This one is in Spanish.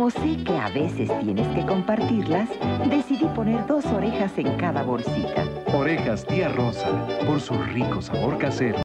como sé que a veces tienes que compartirlas, decidí poner 2 orejas en cada bolsita. Orejas Tía Rosa, por su rico sabor casero.